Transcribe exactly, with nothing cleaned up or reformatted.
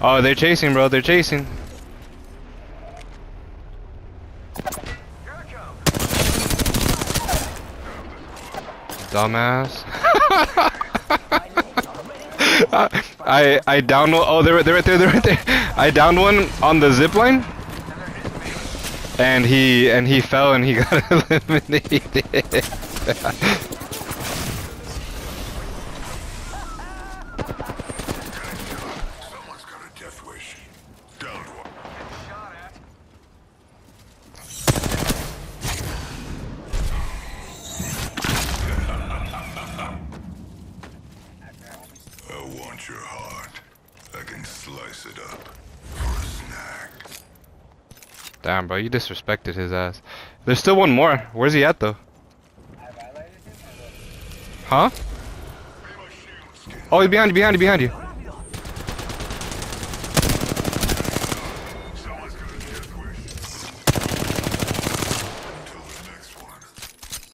Oh, they're chasing, bro. They're chasing. Dumbass. I I downed one. Oh, they're they're right there. They're right there. I downed one on the zip line, and he and he fell and he got eliminated. Your heart. I can slice it up for a snack. Damn, bro, you disrespected his ass. There's still one more. Where's he at, though? Huh? Oh, he's behind you, behind you, behind you.